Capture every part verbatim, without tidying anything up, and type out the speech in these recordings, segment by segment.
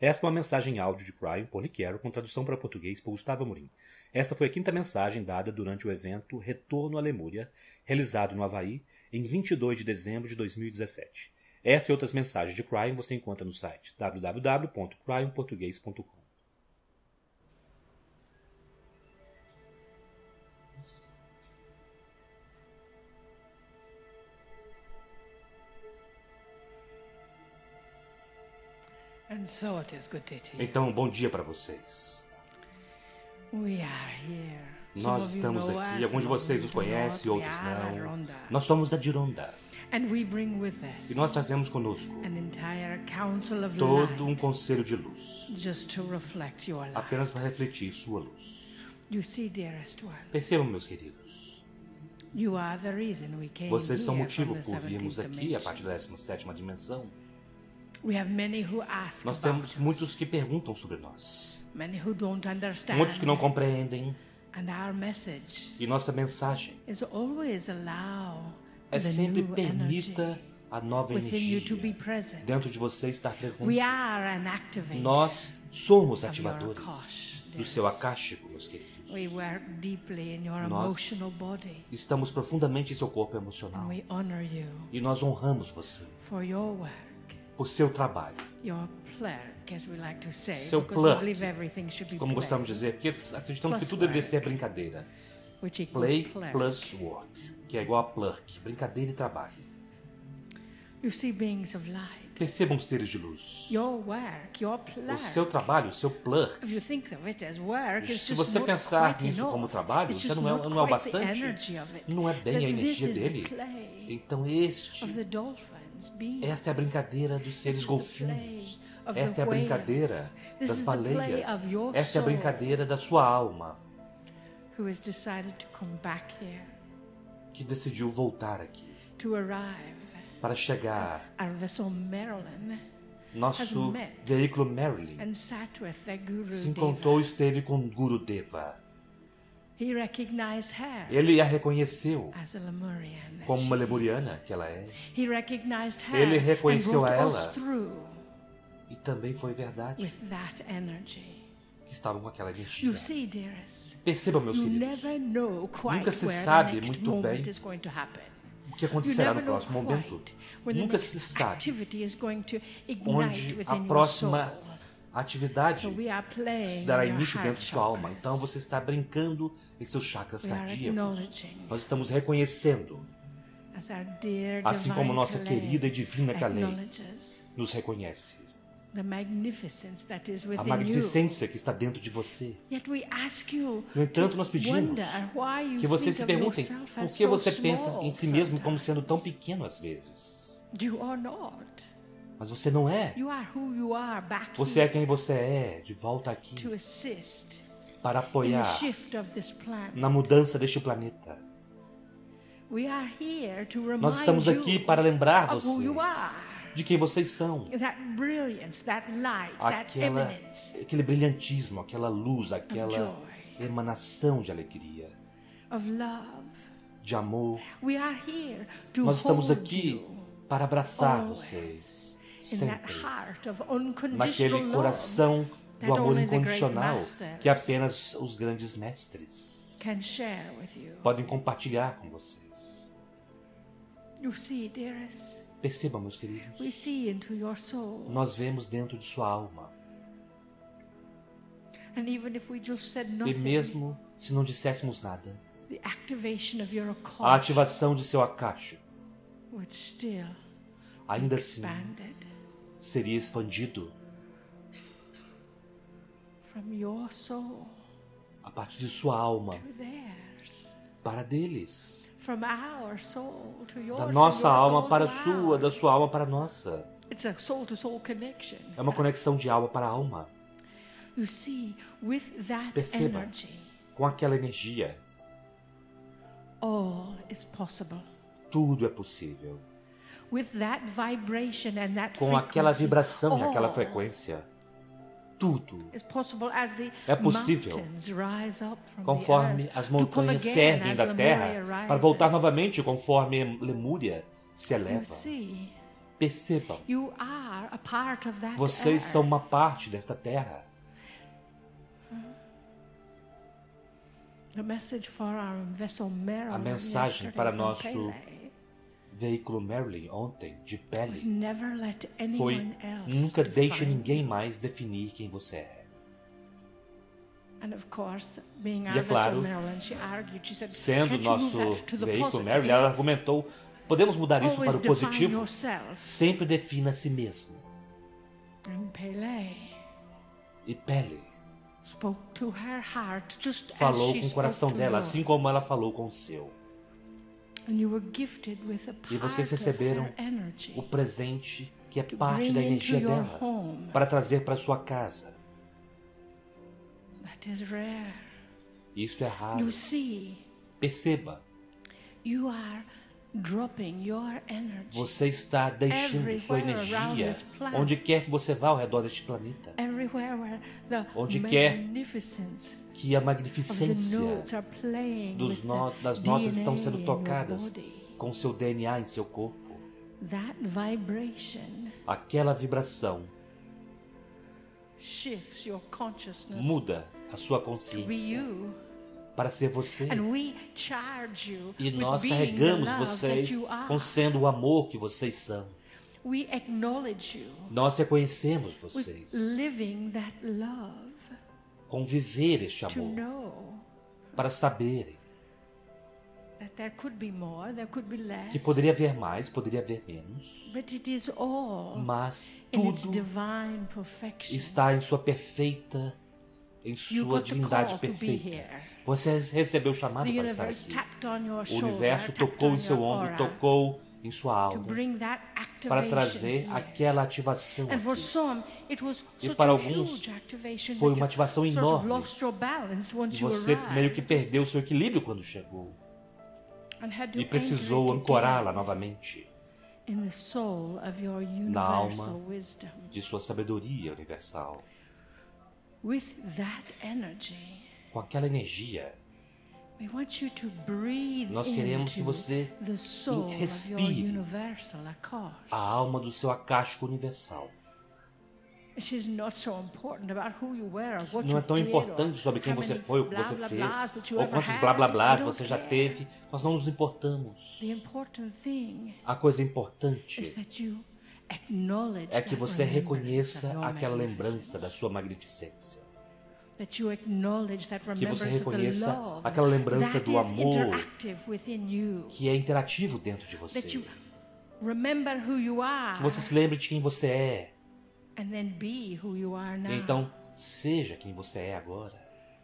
Esta é uma mensagem em áudio de Cryon por Nick Carroll, com tradução para português por Gustavo Amorim. Essa foi a quinta mensagem dada durante o evento Retorno à Lemúria, realizado no Havaí, em vinte e dois de dezembro de dois mil e dezessete. Essa e outras mensagens de Cryon você encontra no site w w w ponto cryon português ponto com. And so it is, good day to you. Então, bom dia para vocês. We are here. Some Nós of you estamos know aqui, us, alguns de some of vocês you os do not. conhecem, We outros are a não. Ronda. Nós somos da Dironda. And we bring with us E nós trazemos conosco an entire council of todo um light, conselho de luz, just to reflect your light. apenas para refletir sua luz. You see, dearest one, Percebam, meus queridos, you are the reason we came vocês são o here motivo from the por virmos seventeenth aqui a dimension. partir da décima sétima dimensão. We have many who ask Nós about temos us, muitos que perguntam sobre nós, many who don't understand, muitos que não compreendem, and our message e nossa mensagem is always allow é the sempre new permita energy a nova within you to be energia present. dentro de você estar We presente. are an activator. Nós somos of your ativadores Akash, do seu acástico, meus queridos. We work deeply in your Nós emotional body, estamos profundamente em seu corpo and emocional we honor you e nós honramos você for your work, por seu trabalho, your plurk, as we like to say, seu because we plurk, believe everything should be como play, gostamos de dizer, porque acreditamos que Plus tudo deveria work. ser brincadeira. which equals Play plurk. plus work, que é igual a plurk, brincadeira e trabalho. You see beings of light. Percebam seres de luz. Your work, your plurk. O seu trabalho, o seu plurk. If you think of it as work, it's Se just você not pensar quite nisso enough. como trabalho, It's já just não é, not não é o quite the bastante. energy of it. Não é bem That a energia this is the dele. play Então este, of the dolphins, beings. esta é a brincadeira dos This seres is the golfinhos. play of Esta the é a whales. brincadeira This das is the play baleias. of your Esta é a soul, brincadeira da sua alma, who has decided to come back here, que decidiu voltar aqui to arrive. para chegar. Our vessel Marilyn Nosso veículo Marilyn and sat with the Guru se encontrou e Deva. esteve com Guru Deva. He recognized her Ele a reconheceu as a Lemurian. como uma lemuriana que ela é. He recognized her Ele reconheceu and brought a us ela. through E também foi verdade with that energy. que estavam com aquela energia. You see, dearest, Percebam, meus you queridos, never know quite Nunca se where sabe the next muito moment bem is going to happen. o que You acontecerá never no know próximo momento. quite when the Nunca next se sabe activity is going to ignite onde within a your próxima soul. atividade So we are playing se dará in your início heart dentro de sua alma. chakras. Então você está brincando em seus chakras We are cardíacos. acknowledging, Nós estamos reconhecendo, as our dear assim como divine nossa Kalei querida e divina Kalei acknowledges nos reconhece. the magnificence that is A within magnificência que está dentro de você. you. Yet we ask you No entanto, to nós pedimos wonder why you que você think se of perguntem yourself por as que so você pensa small em si mesmo como sometimes. sendo tão pequeno às vezes. You are not. Mas você não é. You are who you are back Você é here quem você é, de volta aqui, to assist para in the apoiar shift of this planet. na mudança deste planeta. We are here to remind Nós estamos aqui you para lembrar of who vocês you are. de quem vocês são. That brilliance, that light, that Aquela, eminence aquele brilhantismo, aquela luz, of aquela joy, emanação de alegria, of love. de amor. We are here to Nós estamos hold aqui you para abraçar always vocês, in that sempre, heart of unconditional naquele love coração do that amor only the great incondicional masters que apenas os grandes mestres can share with you. podem compartilhar com vocês. You see, dearest, Percebam, meus queridos, we see into your soul. nós vemos dentro de sua alma. And even if we just said E nothing, mesmo se não disséssemos nada, the activation of your a Akash ativação de seu acacho would still ainda be assim expanded seria expandido from your soul a partir de sua alma to theirs. para deles. From our soul to yours, Da from nossa your alma soul para a to sua, ours. da sua alma para a nossa. It's a soul-to-soul connection. É uma conexão de alma para alma. You see, with that Perceba. energy, Com aquela energia, all is possible. tudo é possível. With that vibration and that Com aquela frequency, vibração e aquela all frequência, tudo is possible as the é possível. mountains rise up from Conforme the earth as to come montanhas se again erguem as da Lemuria terra para rises. voltar novamente conforme Lemúria se You eleva. see, Percebam, You are a part of that vocês earth. são uma parte desta terra. The message for our vessel Marilyn A mensagem yesterday para from nosso Pele veículo Marilyn ontem, de was pele, never let foi: anyone else nunca deixe define ninguém you. mais definir quem você é. And of course, being E our é claro, vessel Marilyn, she argued, she said, Sendo can't you move nosso that to the veículo positive? Marilyn, ela argumentou: podemos mudar isso Always para o define positivo? yourself. Sempre defina a si mesmo. And Pele E Pele spoke to her heart just falou as she com o spoke coração to dela, yours. assim como ela falou com o seu. And you were gifted with a E vocês part of receberam her energy o presente que é to parte bring da into energia your dela, home. para trazer para sua casa. That is rare. Isto é raro. You see, Perceba, you are dropping your energy você está deixando sua everywhere around energia this planet. onde quer que você vá ao redor deste planeta. everywhere where the Onde quer magnificence Que a of the magnificência notes are playing dos with no- the das notas D N A estão sendo in your tocadas body. com seu D N A em seu corpo. That vibration Aquela vibração shifts your consciousness muda a sua to be consciência you. para ser você. And we charge you E with nós being carregamos the love vocês that you are. com sendo o amor que vocês são. We acknowledge you Nós reconhecemos with vocês. living that love Conviver este to amor know para saberem that there could be more, there could be less, que poderia haver mais, poderia haver menos, but it is all mas in its tudo divine perfection. está em sua perfeita, em You sua got the divindade call to be perfeita. here. Você recebeu o chamado The para estar universe aqui. tapped on your O shoulder, universo tapped tocou on em seu your ombro, aura tocou em sua to alma bring that para activation trazer here. aquela ativação And for aqui. some, it was E such para a alguns, huge activation foi that uma you ativação sort of enorme. lost your balance once E you você arrived. meio que perdeu o seu equilíbrio quando chegou And had to e precisou anchor it ancorá-la again novamente in the soul of your na universal alma wisdom. de sua sabedoria universal. With that energy, Com aquela energia, we want you to breathe nós queremos into que você the soul of your respire universal Akash. a alma do seu acástico universal. It is not so important about who you were or what Não you é tão did importante or sobre quem how você many foi, o que blá, você blá, fez, blás that you ou ever quantos had. blá blá We blás don't você já care. teve. Nós não nos importamos. The important thing A coisa is importante that you acknowledge é que that você remembrance of reconheça your aquela magnificence. lembrança da sua magnificência. That you acknowledge that Que você remembrance of the reconheça love aquela lembrança that do is amor interactive within you. que é interativo dentro de That você. you remember who you are Que você se lembre de quem você é. and then be who you are now. Então, seja quem você é agora.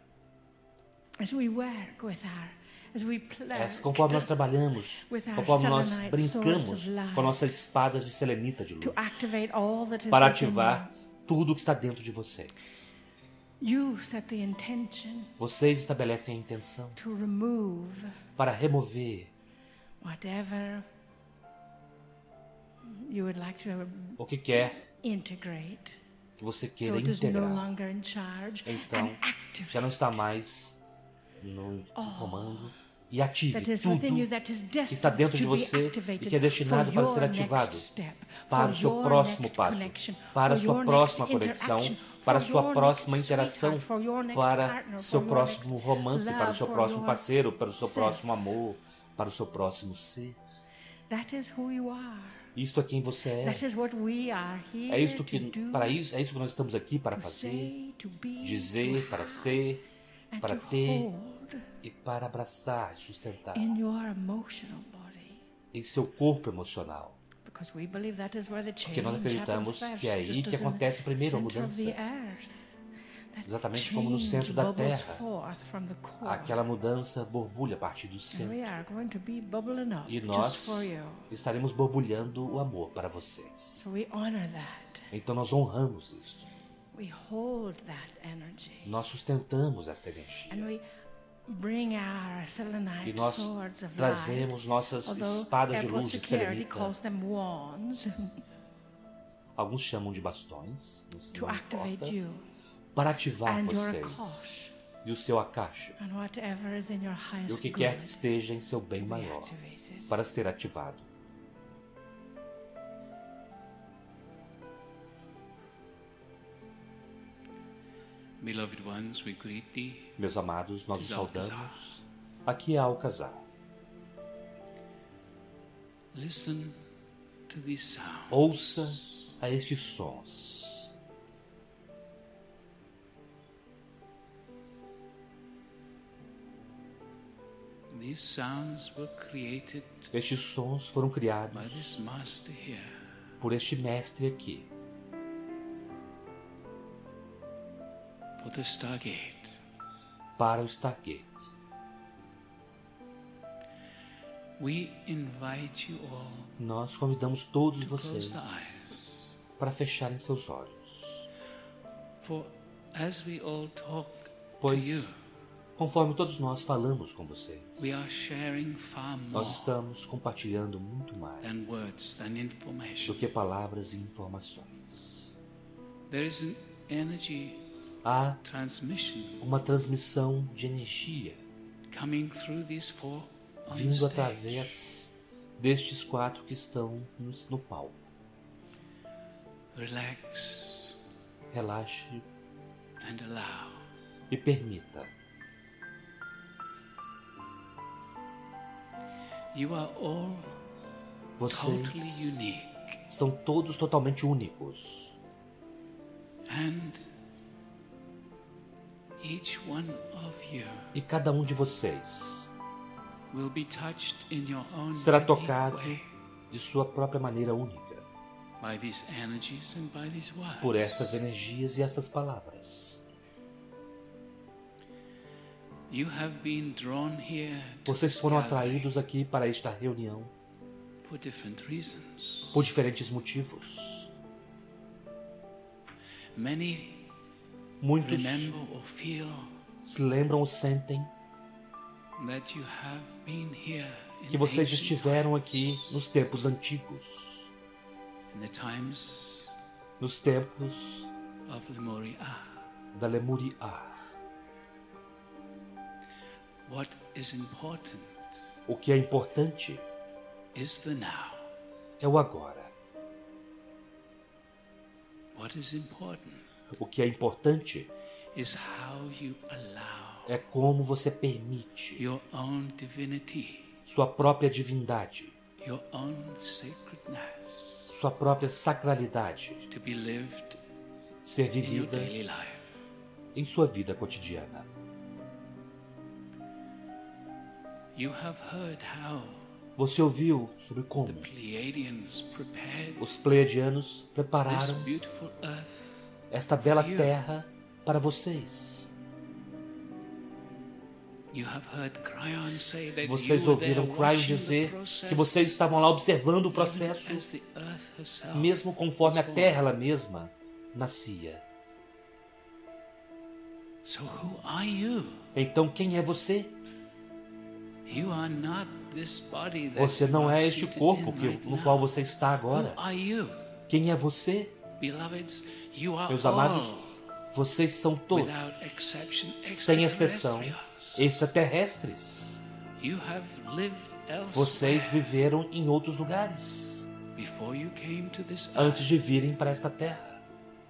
As we work with our, as we play, É, conforme nós trabalhamos, with our conforme nós selenite brincamos swords of life, com nossas espadas de selenita de to luz, activate all that is para within ativar tudo o que está dentro de vocês. you. You set the intention Vocês estabelecem a intenção to remove para remover whatever you would like to o que quer integrate. que você So queira it is no integrar. longer in charge Então, and activate já não está mais no comando e ative that is tudo within you that is que está destined dentro de to be você activated e que é destinado for para your ser next ativado step, para o for seu your próximo next passo, connection, para a for sua your próxima next conexão, interaction, para a for sua your próxima next interação, sweetheart, for your next para partner, seu for your próximo next romance, para o love, seu for próximo your parceiro, para o seu self. próximo amor, para o seu próximo ser. That is who you are. Isto é quem você é. That is what we are here É isto to que do, para isso, é isso que nós estamos aqui para to fazer, say, to be, dizer, to para have, ser, and para to ter hold e para abraçar, sustentar in your emotional body. em seu corpo emocional. Because we believe that is where the Porque nós change acreditamos happens que é first, aí just que as in the acontece primeiro a center of the mudança. earth. That Exatamente como no change centro da bubbles terra. forth from the core. Aquela mudança borbulha a partir do And centro. we are going to be bubbling up E just nós for you. estaremos borbulhando o amor para vocês. So we honor that. Então nós honramos isto. We hold that energy. Nós sustentamos esta energia. And we bring our E selenite nós swords of trazemos light. nossas Although espadas de airport luz de security selenita. calls them wands Alguns chamam de bastões, não to não activate importa, you para ativar and your vocês Akash e o seu akasha and whatever is in your e highest o que good quer que esteja em seu bem to be maior activated. para ser ativado. Beloved ones, we greet thee. Meus amados, nós os Aqui é Alcazar. saudamos. Aqui é Alcazar. Listen to these sounds. Ouça a estes sons. These sounds were created Estes sons foram criados by this master here. por este mestre aqui, For the Stargate. para o Stargate. We invite you all Nós convidamos todos to close vocês the eyes. para fecharem seus olhos, For as we all talk to you, pois, conforme todos nós falamos com vocês, we are sharing far more nós estamos compartilhando muito mais than words, than do information. que palavras e informações. There is an energy Há transmission uma transmissão de energia coming through these four on the vindo stage. através destes quatro que estão no, no palco. Relax Relaxe and allow. e permita. You are all Vocês totally unique, estão todos totalmente únicos. and each one of you E cada um de vocês will be touched in your own será unique tocado way de sua própria maneira única by these energies and by these words. por estas energias e estas palavras. You have been drawn here to Vocês this foram gathering atraídos aqui para esta reunião for different reasons. por diferentes motivos. Many Muitos remember or feel se lembram ou sentem that you have been here in que vocês ancient estiveram aqui nos tempos antigos, times, in the times nos tempos of Lemuria. da Lemuria. What is important O que é importante is the now. é o agora. What is important O que é importante is how you allow é como você permite your own divinity, sua própria divindade, your own sacredness sua própria sacralidade to be lived ser in your vivida daily life. em sua vida cotidiana. You have heard how Você ouviu sobre the como Pleiadians prepared os Pleiadianos this prepararam beautiful earth. esta bela terra para vocês. You have heard Cryon say that Vocês you were there ouviram Cryon watching the dizer process, que vocês estavam lá observando o even processo, as the earth herself mesmo conforme a was terra born. ela mesma nascia. So who are you? Então quem é você? You are not this body that Você não you é are este seated corpo in que, right no now. qual você está agora. Who are you? Quem é você? Beloveds, you are Meus amados, all, vocês são todos, without exception, sem exceção, extraterrestrials. extraterrestres. You have lived Vocês elsewhere viveram em outros lugares before you came to this antes earth. de virem para esta terra.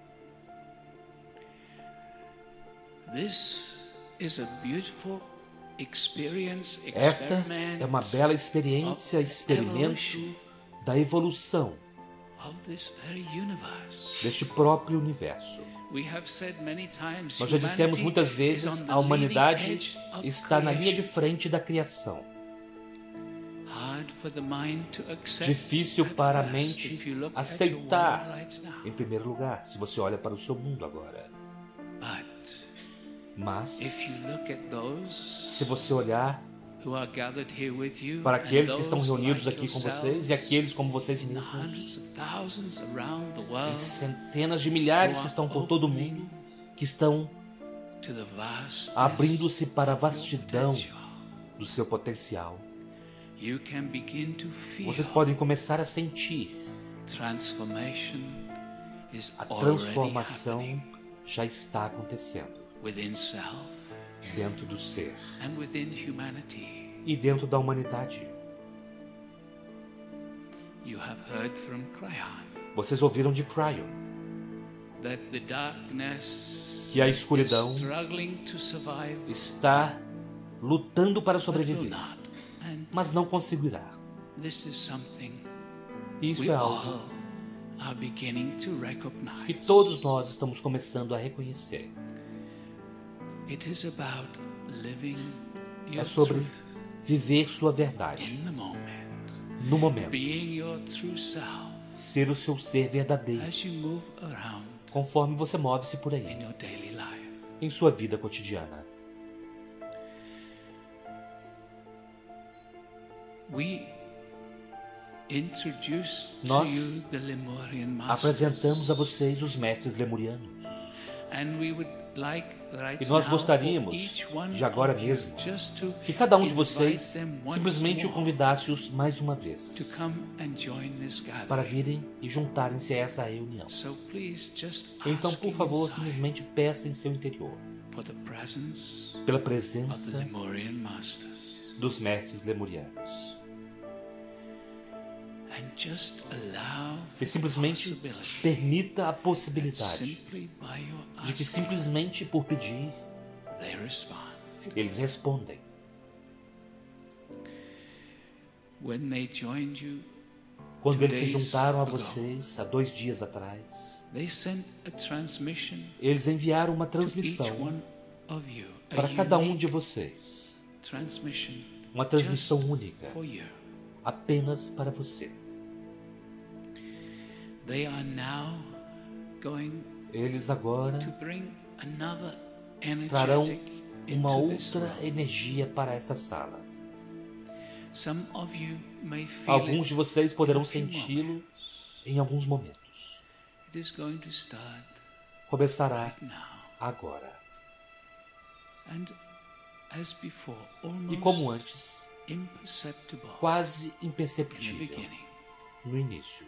This is a beautiful experience, Esta experiment é uma bela experiência, of experimento evolution da evolução of this very universe. deste próprio universo. We have said many times, Nós já dissemos humanity muitas is vezes, on the a humanidade leading edge of está na linha de creation. frente da criação. Hard for the mind to accept Difícil at para a first mente if you look at your aceitar, world right now. em primeiro lugar, se você olha para o seu mundo agora. But Mas, if you look at those se você olhar who are gathered here with you, para and aqueles que estão those reunidos like aqui com vocês yourselves, e aqueles como vocês in the mesmos, hundreds of thousands around the em world, centenas de milhares que estão por todo o mundo, que estão to the vastness abrindo-se para a of your vastidão potential, do seu potencial. you can begin to feel Vocês podem começar a sentir transformation is a already transformação happening já está acontecendo within self dentro do ser and within humanity. e dentro da humanidade. You have heard from Cryon Vocês ouviram de Cryon that the darkness que a escuridão struggling to survive, está lutando para but will sobreviver, not. And mas não conseguirá. this is something E isso we é algo all are beginning to que recognize. todos nós estamos começando a reconhecer. It is about living É your sobre truth viver sua verdade in the moment, no momento, being your true self ser o seu ser verdadeiro, as you move around conforme você move-se por in aí, your daily life. em sua vida cotidiana. We introduce Nós to you the Lemurian masters, Apresentamos a vocês os mestres lemurianos. and we would like right E nós now gostaríamos, for each one de agora of you mesmo, just to que cada um de invite vocês them once simplesmente o more convidasse-os mais uma vez to come and join this gathering. para virem e juntarem-se a essa reunião. So please just Então, ask por favor, inside simplesmente peça em seu interior for the presence pela of the presença Lemurian masters, dos mestres lemurianos. and just allow E simplesmente the possibility permita a that possibilidade simply by your de que asking, simplesmente por pedir, they respond. eles respondem. When they joined you, Quando eles se Two days juntaram a ago. vocês há dois dias atrás, they sent a transmission eles enviaram uma to each transmissão one of you, a para cada um unique de vocês. transmission Uma transmissão just única, for you. apenas para você. They are now going Eles agora to bring another trarão energetic uma into this outra room. energia para esta sala. Some of you may feel Alguns de it vocês poderão in a few senti-lo moments. em alguns momentos. It is going to start Começará now. agora. And as before, E almost como antes, imperceptible quase in the imperceptível beginning. no início.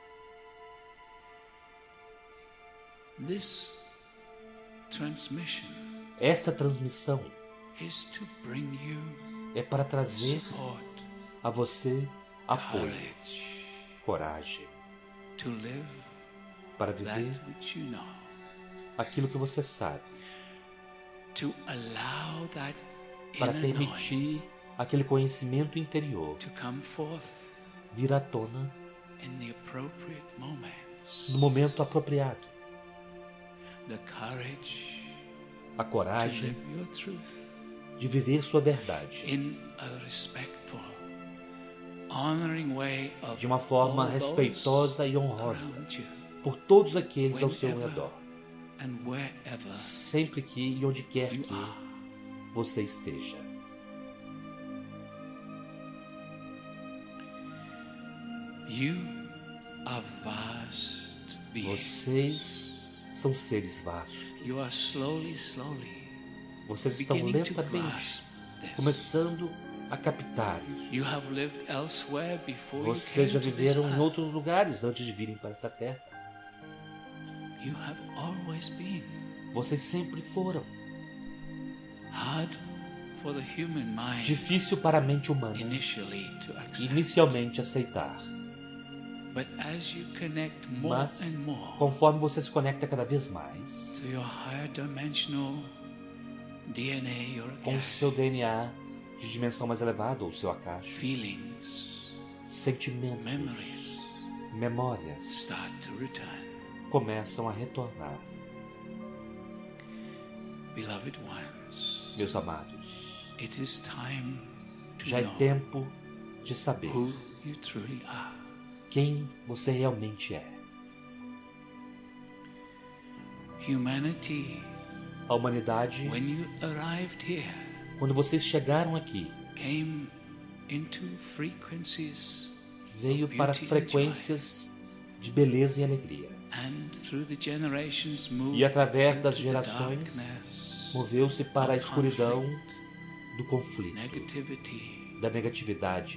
This transmission Esta transmissão is to bring you é para trazer support, a você apoio, courage coragem, to live para that viver which you know, aquilo que você sabe, to allow that para inner knowing permitir aquele conhecimento interior to come forth vir à tona in the appropriate moments. no momento apropriado. The courage A to coragem live your truth de viver sua verdade in a respectful, honoring way of de uma forma all those respeitosa e honrosa around you, por todos aqueles ao seu whenever redor, and wherever sempre que e onde quer you que are. você esteja. You are vast beings. Vocês são seres vastos. You are slowly, slowly Vocês estão beginning to lentamente grasp this. começando a captar isso. You have lived elsewhere before Vocês já you came to viveram this em earth. outros lugares antes de virem para esta terra. You have always been Vocês sempre foram. hard for the human mind Difícil para a mente humana initially to accept. inicialmente aceitar. But as you connect more Mas, and more conforme você se conecta cada vez mais to your higher dimensional D N A, your com o Akashic seu D N A de dimensão mais elevada, ou seu Akasha, feelings, sentimentos, memories memórias start to return. começam a retornar. Beloved ones, Meus amados, it is time to já é know tempo de saber who you truly are. quem você realmente é. Humanity, A humanidade, when you arrived here, quando vocês chegaram aqui, came into frequencies veio of para beauty and frequências de beleza e alegria. joy, and through the generations moved E através das into the gerações, darkness moveu-se para a of escuridão conflict, do conflito, negativity, da negatividade.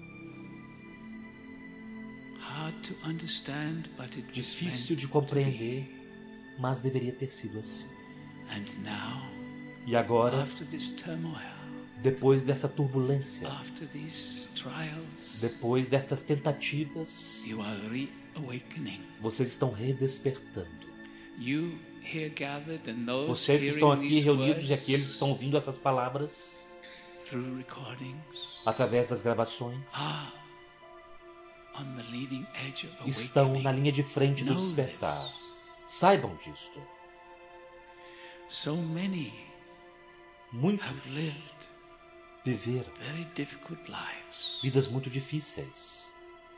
hard to understand, but it was Difícil meant de to compreender, mas deveria ter sido assim. be. And now, E agora, after this turmoil, depois dessa turbulência, after these trials, depois destas tentativas, you are reawakening. vocês estão redespertando. You here gathered and those Vocês que estão hearing aqui these reunidos e words aqueles que estão ouvindo essas palavras through recordings através das gravações are on the leading edge of estão na awakening. linha de frente do Know despertar. this. Saibam disto. So many Muitos have lived viveram very difficult lives. vidas muito difíceis.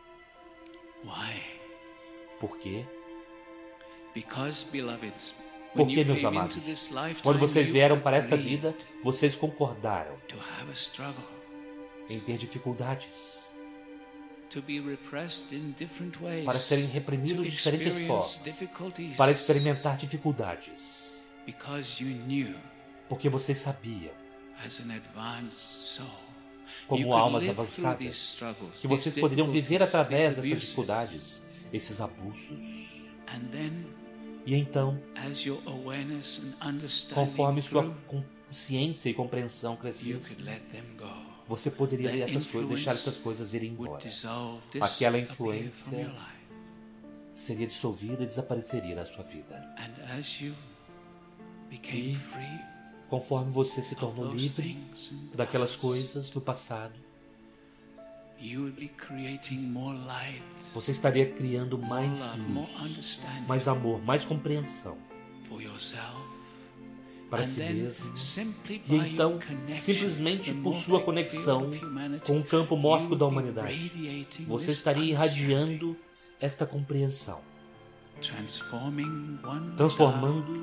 Why? Por quê? Because, beloveds, when Porque, you meus came amados, into this lifetime, quando vocês you vieram para esta agreed vida, vocês concordaram to have a struggle, em ter dificuldades, to be repressed in different ways, para serem reprimidos to de diferentes experience formas, difficulties, para experimentar dificuldades, because you knew, porque vocês sabiam, as an advanced soul, como you could almas live through avançadas, these struggles, que vocês these poderiam viver difficulties, através these dessas abuses. dificuldades, esses abusos. And then, E então, as your awareness and understanding conforme sua grew, consciência e compreensão you crescessem, could let them go. você poderia That essas coisas, deixar influence essas coisas irem would embora. dissolve, Aquela disappear from influência your life. seria dissolvida e desapareceria da sua vida. And as you became E free conforme você se of tornou those livre things in the daquelas past, coisas do passado, you would be creating more light, você estaria criando more mais love, more luz, understanding mais amor, mais compreensão for yourself. para And si then, mesmo. simply E by então, your connection simplesmente to the por sua morphic conexão field of humanity, com o campo mórfico you da would be humanidade, radiating você this estaria understanding, irradiando esta compreensão, transforming one transformando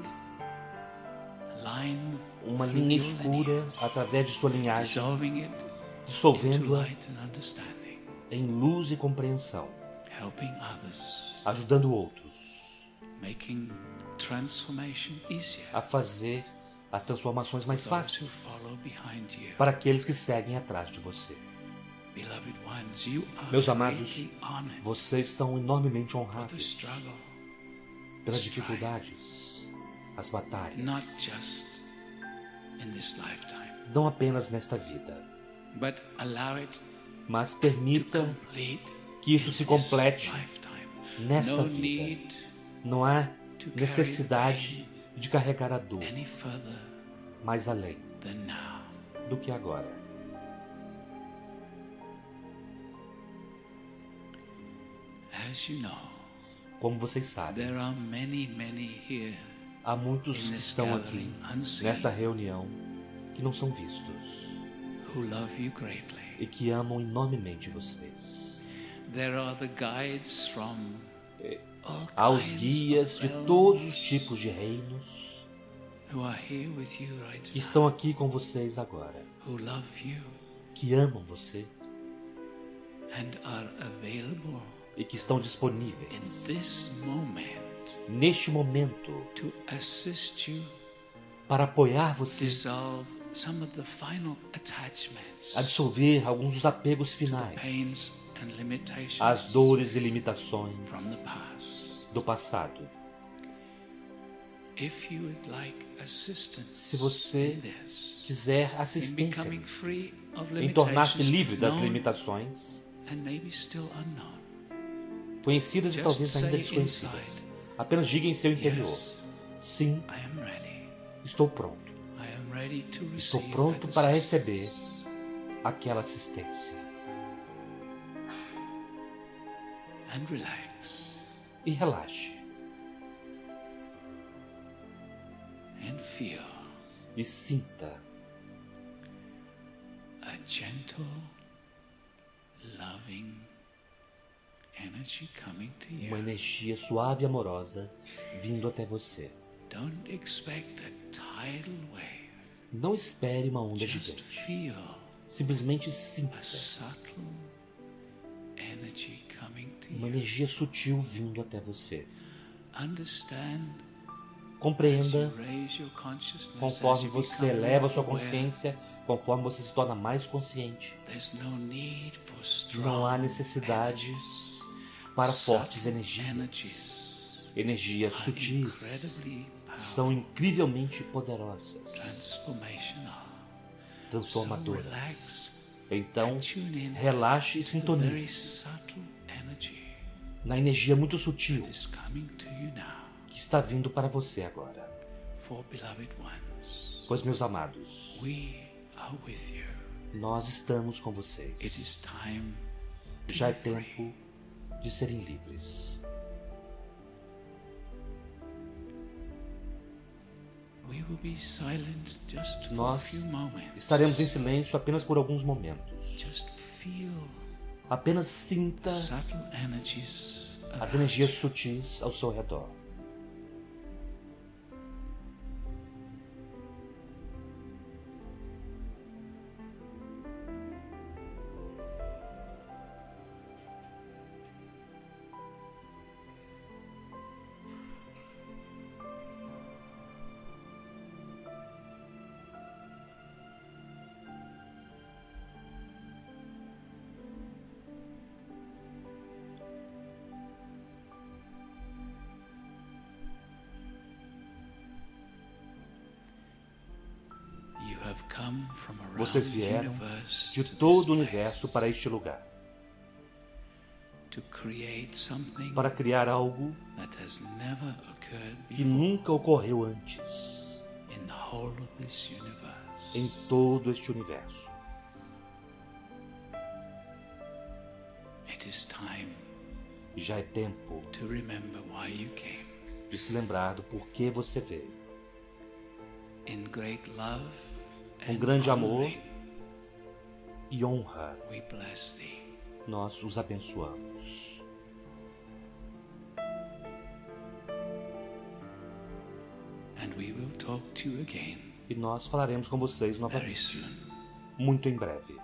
dark line uma through linha your escura lineage, através de sua linhagem, dissolving it into dissolvendo-a light and understanding, em luz e compreensão, helping others, ajudando outros making transformation easier a fazer as transformações mais for those who fáceis follow behind you. para aqueles que seguem atrás de você. Beloved ones, you are Meus amados, greatly honored vocês são enormemente for the honrados struggle, pelas dificuldades, as batalhas, not just in this lifetime, não apenas nesta vida, but allow it mas to permita complete que isto in se this complete lifetime. nesta No vida. need Não há to carry necessidade de carregar a dor any further mais além than now. do que agora. As you know, Como vocês sabem, there are many, many here há muitos in que this estão aqui gathering unseen nesta reunião que não são vistos who love you greatly. e que amam enormemente vocês. There are the guides from all Há os kinds guias of de realms todos os tipos de reinos who are here with you right que now, estão aqui com vocês agora, who love you que amam você and are available e que estão in disponíveis this moment neste momento to assist you para apoiar você dissolve some of the final attachments, a dissolver alguns dos apegos finais, pains and limitations as dores e limitações from the past. do passado. If you would like assistance Se você in this, quiser in assistência becoming free of em tornar-se limitations livre das known limitações and maybe still unknown, conhecidas e Just talvez ainda say desconhecidas, inside, apenas diga em seu interior: yes, sim, I am ready. estou pronto. I am ready to Estou receive pronto that para assistance. receber aquela assistência. And relax E relaxe. and feel E sinta a gentle, loving energy coming to you. uma energia suave e amorosa vindo até você. Don't expect a tidal wave. Não espere uma onda Just gigante. feel Simplesmente a sinta subtle energy coming to uma you. energia sutil vindo até você. Understand as Compreenda you raise your consciousness, as conforme you você become eleva sua more aware, consciência, conforme você se torna mais consciente. there's no need for strong Não há necessidade energies. para Subtle fortes energias. energies Energias are sutis incredibly são powerful, incrivelmente poderosas, transformational. So transformadoras. relax Então, and tune in relaxe e to the very sintonize subtle energy na energia muito sutil that is coming to you now. que está vindo para você agora. For beloved ones, Pois, meus amados, we are with you. nós estamos com vocês. It is time to Já é be free. tempo de serem livres. We will be silent just for a Nós few moments. estaremos em silêncio apenas por alguns momentos. Just feel Apenas sinta subtle energies as around energias sutis ao seu redor. You have come from around Vocês the vieram universe de to todo o this universo place para este lugar, to create something para criar algo that has never occurred que before nunca ocorreu antes in the whole of this universe. em todo este universo. It is time E já é tempo to remember why you came. de se lembrar do porquê você veio. In great love Com and grande amor honoring, e honra, we bless thee. nós os abençoamos. And we will talk to you again E nós falaremos com vocês very novamente, soon. muito em breve.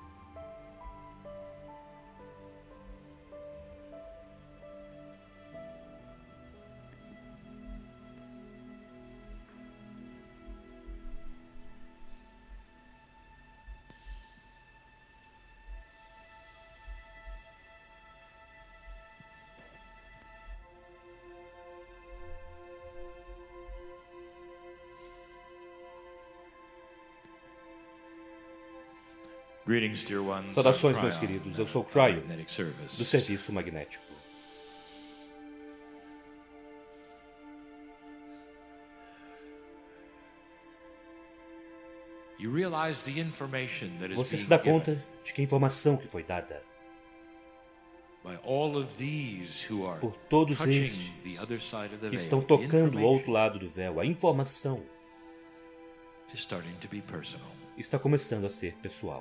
Greetings, dear ones. Saudações, I'm meus Cryon, queridos. Eu uh, sou from Cryon, Magnetic Service. do Serviço Magnético. You realize the information that is Você being se dá given conta de que a informação que foi dada by all of these who are por todos touching estes the other side of the que veil. estão The tocando o outro information lado do véu, a informação is starting to be personal. está começando a ser pessoal.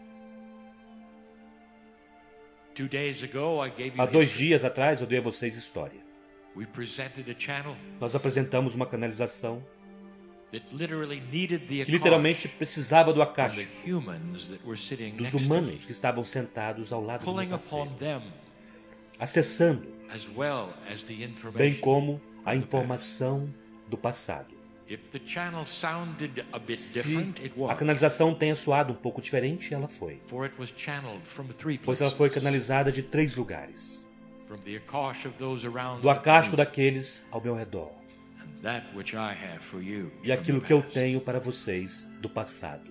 Two days ago, I gave you Há dois history. dias atrás eu dei a vocês história. We presented a channel Nós apresentamos uma canalização that literally needed the que literalmente Akash precisava do from Akash, the humans that were sitting dos next to me, humanos que estavam sentados ao lado do pulling meu upon parceiro, them acessando, as well as the bem information. como a informação do passado. If the channel sounded a bit Se different, it a was. canalização tenha soado um pouco diferente, ela foi, For it was channeled from three pois places. ela foi canalizada de três lugares: From the Akash of those around do that acástico knew, daqueles ao meu redor, and that which I have for you e from aquilo the que eu past. tenho para vocês do passado.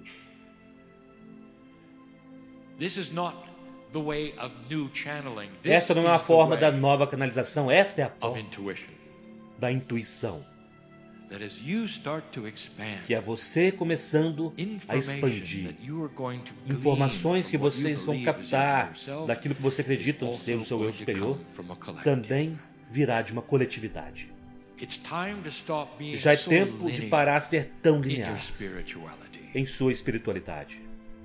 This is not the way of new channeling. This Esta não é a is the forma da way nova canalização, esta é a of forma intuition. da intuição, That as you start to expand, que é você começando a information expandir that you are going to glean informações que from what you vocês vão believe is in captar yourself daquilo que você acredita is ser o also seu eu going to superior, come from a collective. também virá de uma coletividade. It's time to stop being Já é so tempo de linear parar de ser tão in your linear spirituality. em sua espiritualidade.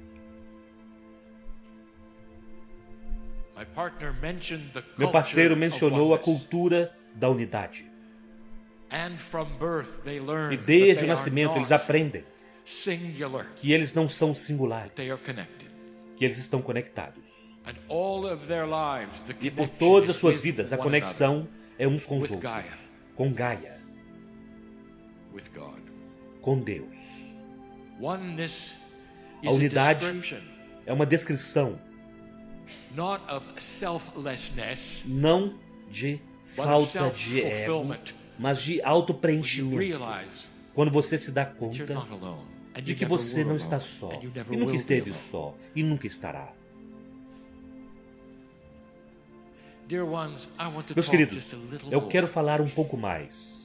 My partner mentioned the Meu parceiro culture of mencionou a oneness. cultura da unidade. And from birth they learn E that desde they o are nascimento eles not aprendem singular, que eles não são singulares, they are connected. que eles estão conectados. And all of their lives, the E por connection todas as is suas with vidas, a one conexão é uns com os With outros. Gaia. Com Gaia, another, with God. com Deus. Oneness is A unidade a description, é uma descrição, not of selflessness, não de but of falta de ego, self-fulfillment. mas de You autopreenchimento. realize Quando você se dá that you're conta not alone, and de you que never você were não alone, está só, and you never e nunca will be esteve alone. só, e nunca estará. Dear ones, I want to Meus talk queridos, just a little eu more quero falar um pouco mais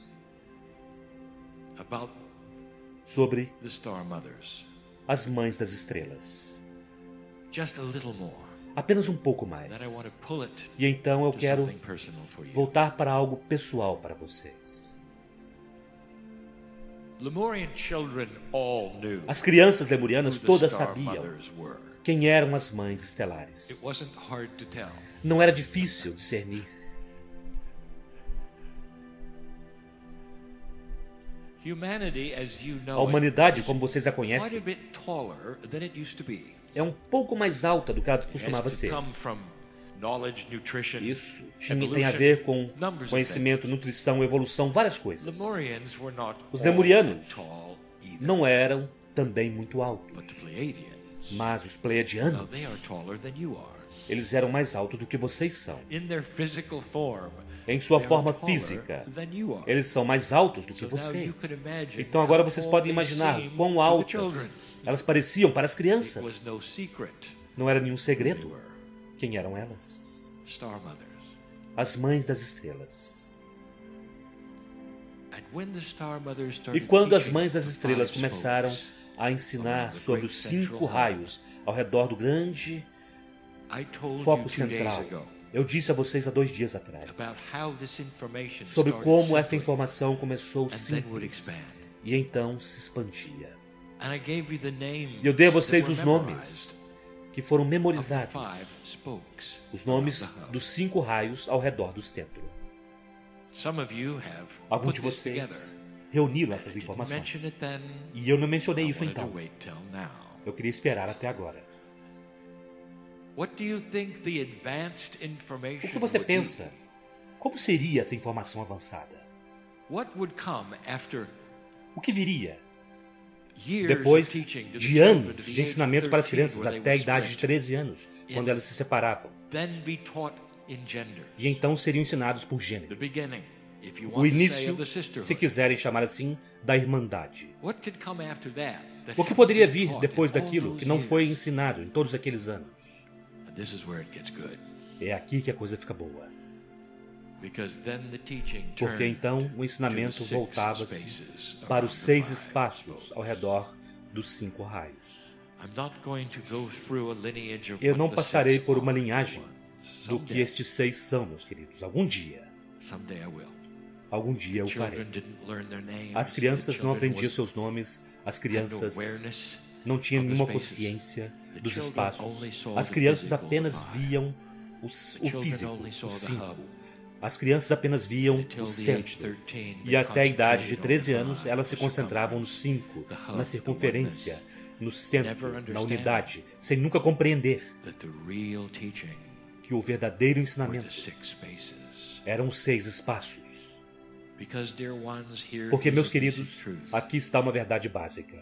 about sobre the Star Mothers. as mães das estrelas. Just a little more. Apenas um pouco mais. Then I want to pull it E então eu to quero something personal for you. voltar para algo pessoal para vocês. Lemurian children all knew As crianças who lemurianas the todas Star sabiam Mothers were. quem eram as mães estelares. It wasn't hard to tell. Não era difícil discernir. Humanity, as you know A humanidade, it, como vocês a is quite conhecem, a bit taller than it used to be. é um pouco mais alta do que ela It costumava has to ser. come from knowledge, nutrition, Isso tinha, tem a ver com conhecimento, nutrição, evolução, várias coisas. Lemurians were not Os all lemurianos that tall either, não eram também muito altos, but the Pleiadians, mas os well, pleiadianos, they are taller than you are. eles eram mais altos do que vocês são. In their physical form, Em sua they are forma taller física, than you are. eles são mais altos do que So now you vocês. can imagine Então agora how vocês tall podem they imaginar seem quão to the altas children. elas pareciam para as It was crianças. no secret Não era nenhum who they segredo were. quem eram elas. Star mothers. As mães das estrelas. And when the star mothers E started quando as teaching mães das the estrelas five começaram spokes, a ensinar around the sobre great os cinco central hub, raios ao redor do grande I told foco you two days central, ago eu disse a vocês há dois dias atrás about how this information sobre started como essa simply informação começou and then would simples expand. e então se expandia. And I gave you the names E eu dei a that vocês were os memorized nomes que foram of the memorizados, five spokes os nomes around the hub. dos cinco raios ao redor do centro. Some of you have Alguns put de this together. vocês reuniram I essas didn't informações. mention it then. E eu não mencionei I isso wanted to então. wait till now. Eu queria esperar até agora. What do you think the advanced information O que você would pensa? be? Como seria essa informação avançada? What would come after O que viria years depois of teaching to the de children anos to the de age of ensinamento para as thirteen, crianças where they até a would idade de split, treze anos, quando in- elas se separavam? then be taught in gender? E então seriam ensinados por The gênero. beginning, if you O want to say início, of the sisterhood. se quiserem chamar assim, da irmandade. What could come after that that O que hadn't poderia been vir taught depois in all daquilo those que não foi years? ensinado em todos aqueles anos? And this is where it gets good. É aqui que a coisa fica boa. Because then the teaching Porque turned então o to the ensinamento six voltava-se spaces para os around the seis five espaços spokes. ao redor dos cinco raios. I'm not going to go through a lineage of Eu what não the passarei six por uma are. linhagem do que Someday- estes seis são, meus queridos. Algum dia, Someday I will. algum dia eu farei. Children didn't learn their names. As The crianças não children aprendiam was- seus nomes, as had no crianças awareness não tinham of the nenhuma spaces. consciência The dos children espaços. only saw As the crianças physical apenas five. viam os- The o children físico, only saw os the cinco. hub. As crianças apenas viam Until o the age centro. thirteen, E they até a idade de concentrated treze on the anos, five, elas se the concentravam no circumference, cinco, the hub, na the circunferência, oneness, no centro, never na understanding unidade, sem nunca compreender that the real teaching que o verdadeiro were the ensinamento six spaces. eram os seis espaços. Because, dear ones, here Porque, is meus a basic queridos, truth. aqui está uma verdade básica.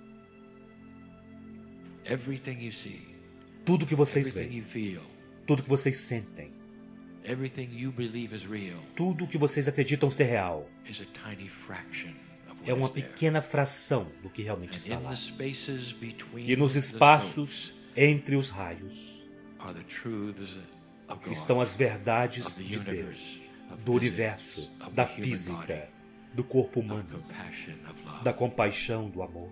Everything you see, Tudo que vocês everything veem, you feel, tudo que vocês sentem, everything you believe is real tudo que vocês acreditam ser real, is a tiny fraction of what é uma is there. pequena fração do que realmente And está in lá. the spaces between E nos the espaços spokes entre os raios are the truths of God, estão as verdades of the de universe, Deus, of do physics, universo, of da the human física, body, do corpo of humano, compassion, of love. da compaixão, do amor.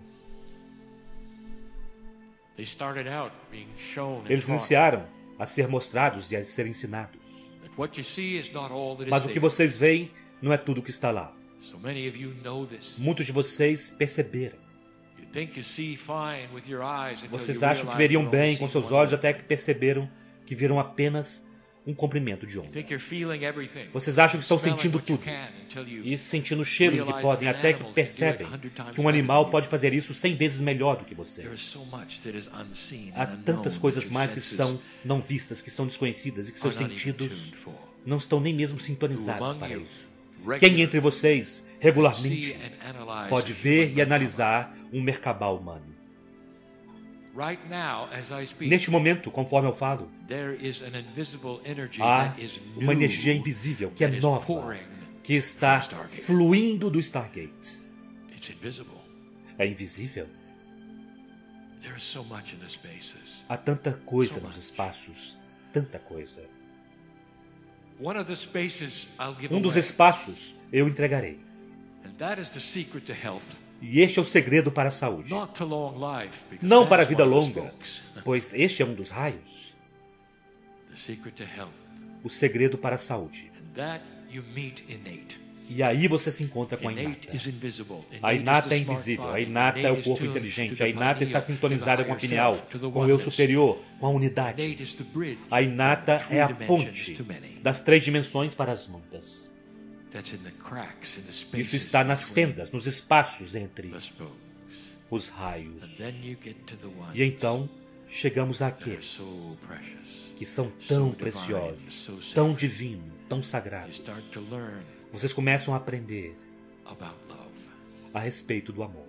They started out being shown and Eles taught iniciaram a ser mostrados e a ser ensinados. that what you see is not all that is Mas o que there. vocês veem não é tudo que está lá. So many of you know this. Muitos de vocês perceberam. You think you see fine with your eyes until Vocês you acham que realize veriam you're only bem com seeing seus one olhos little até que thing. perceberam que viram apenas um comprimento de You onda. think you're feeling everything. Vocês acham que estão Smelling sentindo what you tudo can until you e sentindo o cheiro do que podem, até que percebem que um animal pode fazer isso cem vezes melhor do que There is vocês. so much that is unseen Há and tantas unknown coisas that mais your que senses são não vistas, que são desconhecidas e que are seus not even sentidos tuned for. não estão nem mesmo Who sintonizados among para you isso. regularly Quem entre vocês, see regularmente, and analyze pode a ver human e analisar um mercabal humano? Right now, as I speak, Neste momento, conforme eu falo, there is an invisible energy há that is uma new, energia invisível que é that is nova, pouring que está from Stargate. fluindo do Stargate. It's invisible. É invisível. There is so much in the spaces. Há tanta coisa So nos much. espaços, tanta coisa. One of the spaces I'll give Um dos away. espaços eu entregarei. And that is the secret to health. E este é o segredo para a saúde. Not to long life, because Não that para a is vida one of the longa, spokes. pois este é um dos raios. The secret to health. O segredo para a saúde. And that you meet innate. E aí você se encontra com a Innate inata. is invisible. A Innate inata is é the smart invisível, a body. inata é Innate o is corpo tuned inteligente, to a the inata está pineal, sintonizada to com a the pineal, higher self, to the com o eu oneness. superior, com a unidade. Innate is the bridge A inata from the é a three ponte dimensions to many. das três dimensões para as muitas. That's in the cracks, in the spaces Isso está nas between fendas, nos espaços entre the spokes. os raios. And then you get to the ones E então chegamos that are àqueles so precious. que são tão so divine, preciosos, so tão sacred. divinos, tão You sagrados. start to learn Vocês começam a aprender about love. a respeito do amor.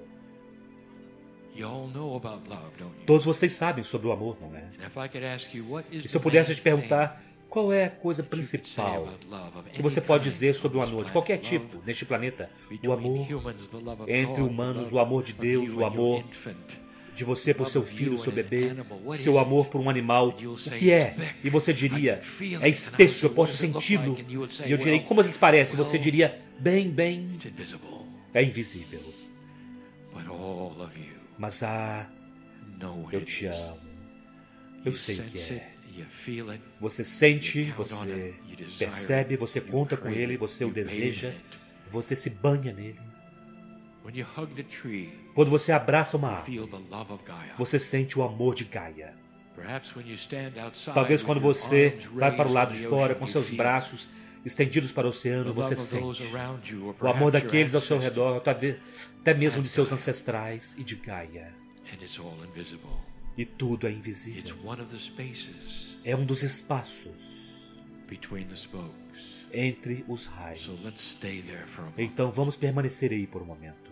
You all know about love, don't you? Todos vocês sabem sobre o amor, não é? And if I could ask you, what is E se eu the pudesse main te perguntar qual é a coisa thing you could say principal about love of que any você pode kind dizer sobre o on this amor, de planet? qualquer Love tipo, neste planeta, between o amor humans, the love of entre God, humanos, the o amor de love Deus, of you o and your amor infant. de você por seu Love of filho, you seu and bebê, an animal. What seu is amor it? por um animal, And you'll o say, que é? "It's thick. E você I diria, can feel é it." espesso, And I eu posso say, "What does it senti-lo. look like?" And you would say, E eu direi, "Well, como eles parecem? Você well, diria, bem, bem, It's invisible, é invisível. but all of you Mas ah, know what eu it te is. amo. Eu You sei o que sense é. it, you feel it, Você sente, you count on você it, you desire percebe, it, você you conta com crave ele, it, você o you bathe deseja, in it. você se banha nele. When you hug the tree, Quando você abraça uma you árvore, feel the love of Gaia. você sente o amor de Gaia. Perhaps when you stand outside Talvez with quando your você arms vai para o raised lado to de the fora ocean, com you seus feel braços estendidos para o the oceano, love você of those sente around you, or o amor perhaps your daqueles ao seu ancestors. redor, talvez até mesmo de seus ancestrais e de Gaia. And it's all invisible. E tudo é It's invisível. one of the spaces É um dos espaços between the spokes. entre os raios. So let's stay there for a moment. Então vamos permanecer aí por um momento.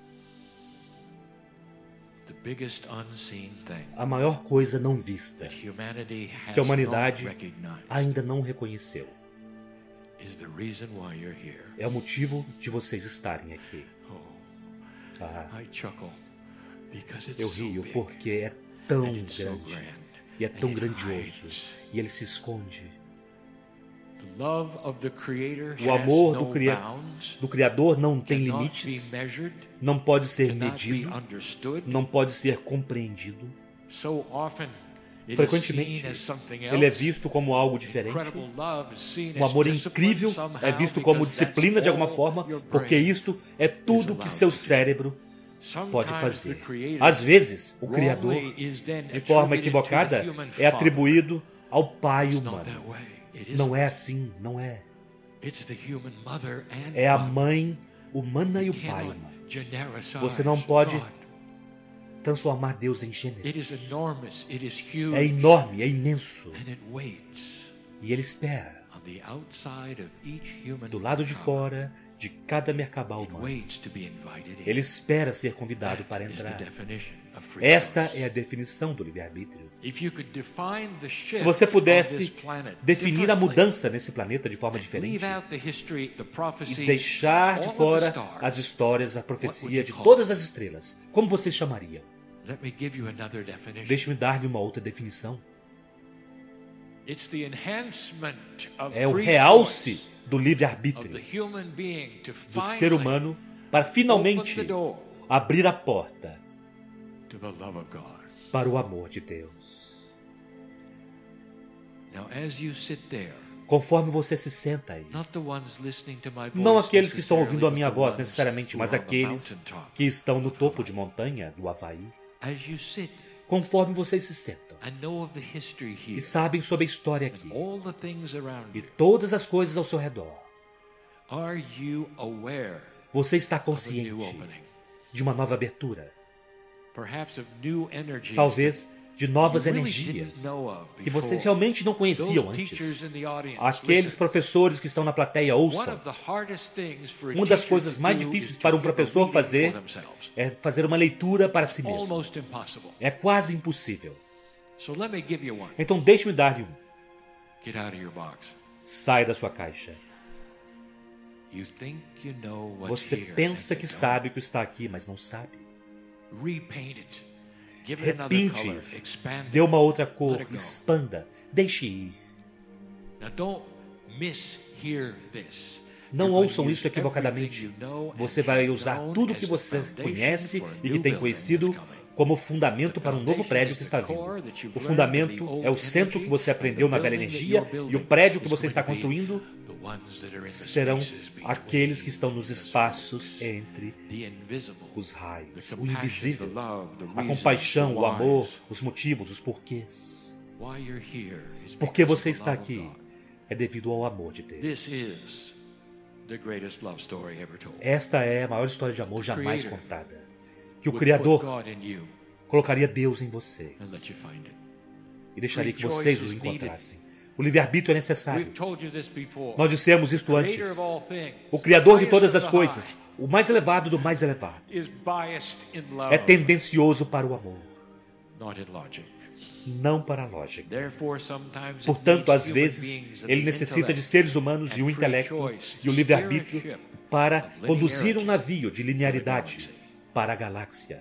The biggest unseen thing A maior coisa não vista, that humanity has que a humanidade not recognized ainda não reconheceu, is the reason why you're here. é o motivo de vocês estarem aqui. Oh, Ah, I chuckle because it's eu so rio big porque é tão and it's so grande grand. e é tão and it grandioso hides. e ele se esconde. The love of the Creator O has amor no do, cria... bounds, do Criador não tem cannot limites, be measured, não pode ser cannot be medido, understood. não pode ser compreendido. So often it is Frequentemente, seen as something ele é else. visto como algo diferente. Incredible love is seen Um as amor discipline incrível somehow é visto como because that's disciplina de alguma all forma, your porque brain isto é tudo que seu cérebro pode Sometimes the fazer. Creator Às vezes, o Criador, wrongly is then de forma attributed to equivocada, the human é father. atribuído ao pai It's not humano. that way. It Não isn't. é assim, não é. It's the human mother and É a father. mãe humana e You o pai cannot humano. genericize Você não pode God. transformar Deus em gênero. It is enormous. It is huge. É enorme, é imenso. And it waits E ele espera, on the outside of each human do lado de cover. fora de cada Merkabah It humano. waits to be invited in. Ele espera ser convidado That para is the entrar. definition of free Esta choice. é a definição do livre-arbítrio. If you could define the shift Se você on pudesse this planet definir a differently, mudança nesse planeta de forma and diferente leave out the history, the e prophecies, deixar de all of fora the stars, as histórias, a What profecia would de you call todas as estrelas, como vocês chamariam? let me give you another definition. Deixe-me dar-lhe uma outra definição. It's the enhancement of É o free realce choice do of the livre-arbítrio human being to do finally ser humano para open finalmente the door abrir a porta to the love of God. para o amor de Deus. Now, as you sit there, Conforme você se senta aí, not the ones listening to my voice não aqueles que estão ouvindo a necessarily, minha but the voz ones necessariamente, who mas are on the aqueles mountaintop. que estão no topo de montanha do Havaí. As you sit Conforme vocês se sentam and know of the history here, e sabem sobre a história aqui all the things around e you, todas as coisas ao seu redor, are you aware você está of a consciente new opening? de uma nova abertura, Perhaps of new energies talvez de novas that you really energias didn't know of que vocês before. realmente não conheciam Those antes. teachers in the audience, Aqueles listen. professores que estão na plateia One ouçam. of the hardest things for a Uma das teacher coisas to mais do difíceis is to para um give a professor reading fazer for themselves. é fazer uma leitura para si mesmo. Almost impossible. É quase impossível. So let me give you one. Então deixe-me dar-lhe um. Get out of your box. Saia da sua caixa. You think you know what's Você here, pensa and que you don't. sabe o que está aqui, mas não sabe. Repaint it. Give it another Repinte color. isso. Expand Dê it. uma outra cor. Let it go. Expanda. Deixe ir. Now don't mishear this. Não You're going ouçam to isso use equivocadamente. everything you know and Você vai have usar known tudo as que the você foundation conhece for a e que new tem building conhecido that's coming. como fundamento para um novo prédio que está vindo. O fundamento é o centro que você aprendeu na velha energia, e o prédio que você está construindo serão aqueles que estão nos espaços entre os raios, o invisível, a compaixão, o amor, os motivos, os porquês. Por que você está aqui? É devido ao amor de Deus. Esta é a maior história de amor jamais contada. Que o Criador colocaria Deus em vocês e deixaria que vocês o encontrassem. O livre-arbítrio é necessário. Nós dissemos isto antes. O Criador de todas as coisas, o mais elevado do mais elevado, é tendencioso para o amor, não para a lógica. Portanto, às vezes, ele necessita de seres humanos e o intelecto e o livre-arbítrio para conduzir um navio de linearidade para a galáxia,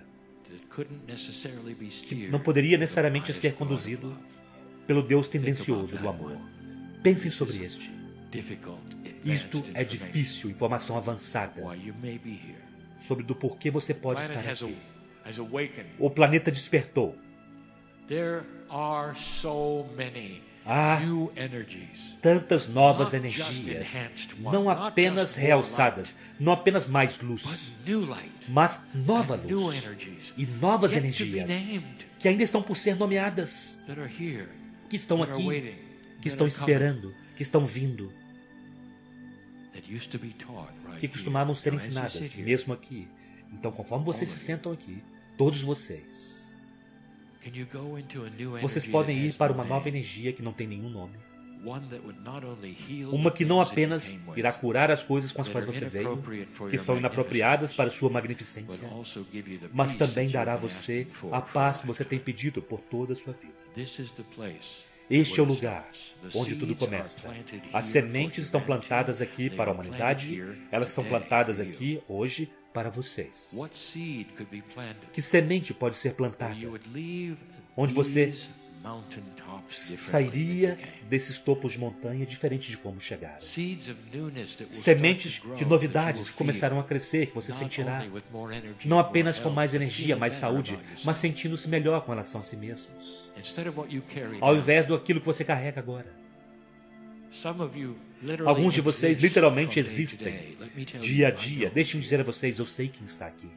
que não poderia necessariamente ser conduzido pelo Deus tendencioso do amor. Pensem sobre este. Isto é difícil, informação avançada sobre do porquê você pode estar aqui. O planeta despertou. Há tantas novas energias, não apenas realçadas, não apenas mais luz, mas nova luz e novas energias que ainda estão por ser nomeadas, que estão aqui, que estão esperando, que estão vindo, que costumavam ser ensinadas, mesmo aqui. Então, conforme vocês se sentam aqui, todos vocês, vocês podem ir para uma nova energia que não tem nenhum nome. Uma que não apenas irá curar as coisas com as quais você veio, que são inapropriadas para sua magnificência, mas também dará a você a paz que você tem pedido por toda a sua vida. Este é o lugar onde tudo começa. As sementes estão plantadas aqui para a humanidade, elas são plantadas aqui hoje para vocês. Que semente pode ser plantada onde você sairia desses topos de montanha diferente de como chegaram? Sementes de novidades que começarão a crescer, que você sentirá, não apenas com mais energia, mais saúde, mas sentindo-se melhor com relação a si mesmos, ao invés daquilo que você carrega agora. Alguns de vocês literalmente existem dia a dia. Deixe-me dizer a vocês, eu sei quem está aqui.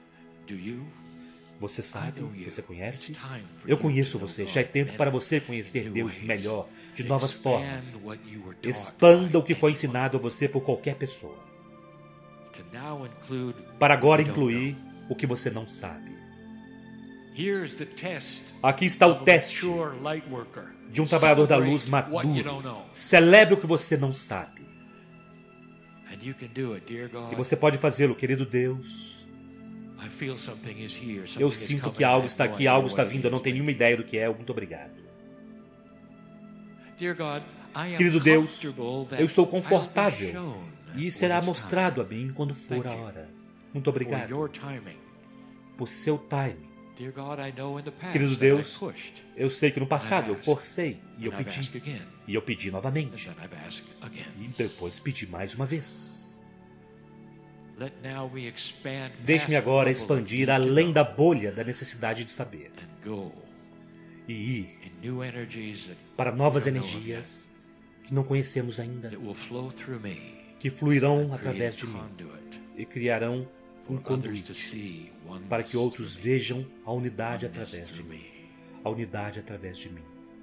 Você sabe? Você conhece? Eu conheço você. Já é tempo para você conhecer Deus melhor, de novas formas. Expanda o que foi ensinado a você por qualquer pessoa, para agora incluir o que você não sabe. Aqui está o teste de um trabalhador da luz maduro. Celebre o que você não sabe. E você pode fazê-lo, querido Deus. Eu sinto que algo está aqui, algo está vindo. Eu não tenho nenhuma ideia do que é. Muito obrigado. Querido Deus, eu estou confortável e será mostrado a mim quando for a hora. Muito obrigado por seu timing. Querido Deus, eu sei que no passado eu forcei e eu pedi, e eu pedi novamente, e depois pedi mais uma vez. Deixe-me agora expandir além da bolha da necessidade de saber e ir para novas energias que não conhecemos ainda, que fluirão através de mim e criarão um conduíte para que outros vejam a unidade através de mim. A unidade através de mim.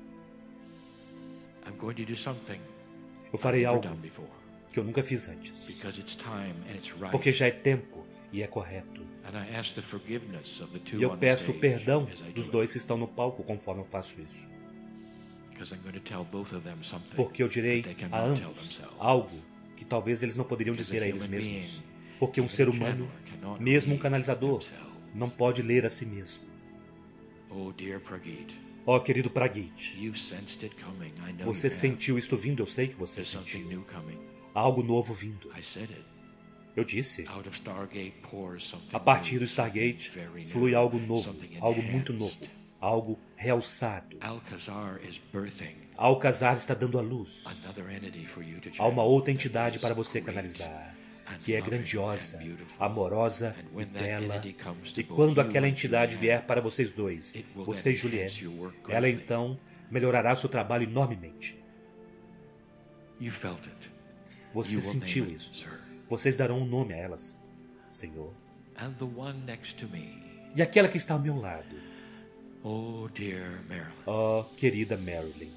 Eu farei algo que eu nunca fiz antes, porque já é tempo e é correto. E eu peço o perdão dos dois que estão no palco conforme eu faço isso, porque eu direi a ambos algo que talvez eles não poderiam dizer a eles mesmos, porque um ser humano, mesmo um canalizador, não pode ler a si mesmo. Ó, oh, querido Prageet, você sentiu isto vindo, eu sei que você sentiu. Há algo novo vindo. Eu disse. A partir do Stargate flui algo novo, algo muito novo, algo realçado. Alcazar is birthing Alcazar está dando à luz. another entity for you to Há uma channel outra that entidade is para você great canalizar, and que é loving grandiosa, and beautiful. amorosa And e when that bela. entity comes to E both quando you aquela and entidade Julianne, vier para vocês dois, it will você e then enhance Juliette, your work ela greatly. então melhorará seu trabalho enormemente. You felt it. Você You will sentiu name it, isso. sir. Vocês darão um nome a elas, Senhor. And the one next to me. E aquela que está ao meu lado, Oh, dear Marilyn. ó querida Marilyn.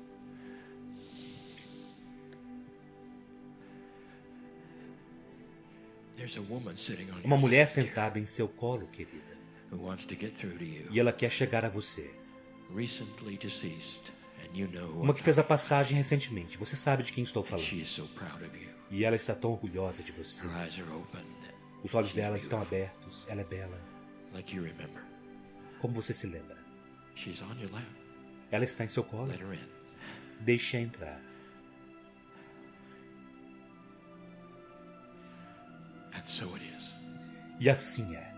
There's a woman sitting on Uma your mulher lap, dear, sentada em seu colo, querida. who wants to get through to you. E ela quer chegar a você. Recently deceased, and you know who Uma I'm que fez a talking passagem recentemente. Você sabe de quem estou about. And she falando. is so proud of you. E ela está tão orgulhosa de você. Her eyes are open, Os olhos She's dela estão beautiful. abertos. Ela é bela. like you remember. Como você se lembra? She's on your lap. Ela está em seu colo. Let her in. Deixe-a entrar. And so it is. E assim é.